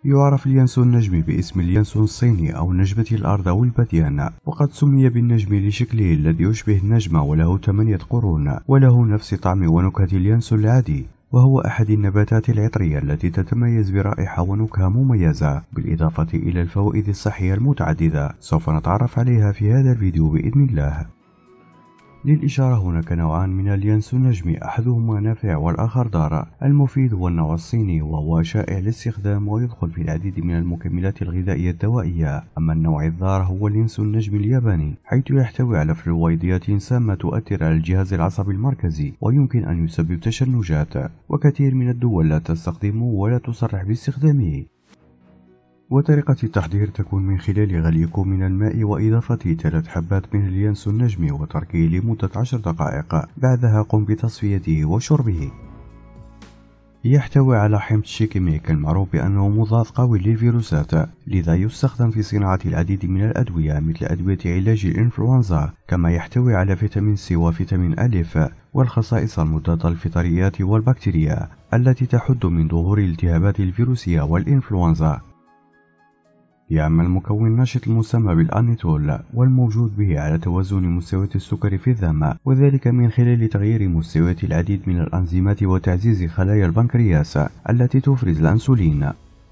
يعرف اليانسون النجمي باسم اليانسون الصيني أو نجمة الأرض أو البديان، وقد سمي بالنجم لشكله الذي يشبه النجمة وله 8 قرون وله نفس طعم ونكهة اليانسون العادي، وهو أحد النباتات العطرية التي تتميز برائحة ونكهة مميزة بالإضافة إلى الفوائد الصحية المتعددة سوف نتعرف عليها في هذا الفيديو بإذن الله. للإشارة هناك نوعان من اليانسون النجمي، أحدهما نافع والآخر ضار. المفيد هو النوع الصيني وهو شائع الاستخدام ويدخل في العديد من المكملات الغذائية الدوائية، أما النوع الضار هو اليانسون النجمي الياباني حيث يحتوي على فلويديات سامة تؤثر على الجهاز العصبي المركزي ويمكن أن يسبب تشنجات، وكثير من الدول لا تستخدمه ولا تصرح باستخدامه. وطريقة التحضير تكون من خلال غلي كوب من الماء وإضافة 3 حبات من اليانسون النجمي وتركه لمدة 10 دقائق، بعدها قم بتصفيته وشربه. يحتوي على حمض شيكيميك المعروف بأنه مضاد قوي للفيروسات، لذا يستخدم في صناعة العديد من الأدوية مثل أدوية علاج الإنفلونزا، كما يحتوي على فيتامين سي وفيتامين ألف والخصائص المضادة للفطريات والبكتيريا التي تحد من ظهور الالتهابات الفيروسية والإنفلونزا. يعمل مكون نشط المسمى بالأنيتول والموجود به على توازن مستويات السكر في الدم، وذلك من خلال تغيير مستويات العديد من الأنزيمات وتعزيز خلايا البنكرياس التي تفرز الأنسولين.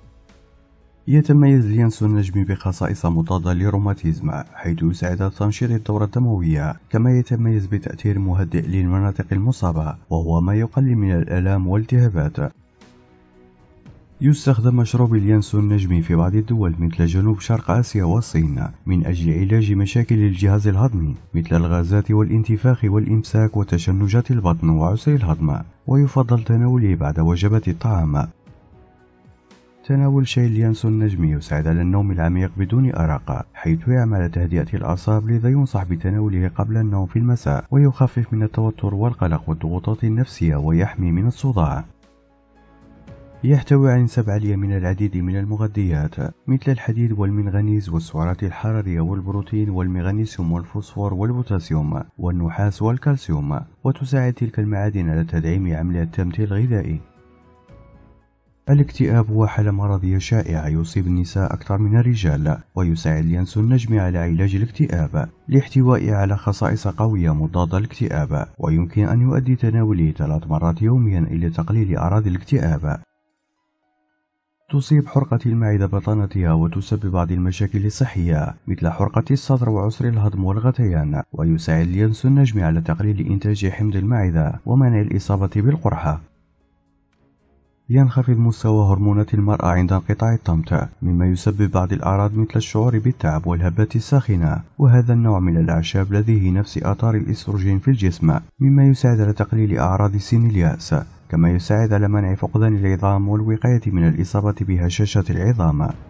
يتميز اليانسون النجمي بخصائص مضادة للروماتيزم حيث يساعد على تنشيط الدورة الدموية، كما يتميز بتأثير مهدئ للمناطق المصابة وهو ما يقلل من الآلام والالتهابات. يستخدم مشروب اليانسون النجمي في بعض الدول مثل جنوب شرق آسيا والصين من أجل علاج مشاكل الجهاز الهضمي مثل الغازات والانتفاخ والإمساك وتشنجات البطن وعسر الهضم، ويفضل تناوله بعد وجبات الطعام. تناول شاي اليانسون النجمي يساعد على النوم العميق بدون أرق حيث يعمل على تهدئة الأعصاب، لذا ينصح بتناوله قبل النوم في المساء ويخفف من التوتر والقلق والضغوطات النفسية ويحمي من الصداع. يحتوي على نسب عالية من العديد من المغذيات مثل الحديد والمنغنيز والسعرات الحرارية والبروتين والمغنيسيوم والفوسفور والبوتاسيوم والنحاس والكالسيوم، وتساعد تلك المعادن على تدعيم عملية التمثيل الغذائي. الاكتئاب هو حالة مرضية شائعة يصيب النساء أكثر من الرجال، ويساعد اليانسون النجمي على علاج الاكتئاب لاحتوائه على خصائص قوية مضادة للاكتئاب، ويمكن أن يؤدي تناوله 3 مرات يوميا إلى تقليل أعراض الاكتئاب. تصيب حرقة المعدة بطانتها وتسبب بعض المشاكل الصحية مثل حرقة الصدر وعسر الهضم والغثيان، ويساعد اليانسون النجمي على تقليل إنتاج حمض المعدة ومنع الإصابة بالقرحة. ينخفض مستوى هرمونات المرأة عند انقطاع الطمث مما يسبب بعض الأعراض مثل الشعور بالتعب والهبات الساخنة، وهذا النوع من الأعشاب لديه نفس آثار الإستروجين في الجسم مما يساعد على تقليل أعراض سن اليأس، كما يساعد على منع فقدان العظام والوقاية من الإصابة بهشاشة العظام.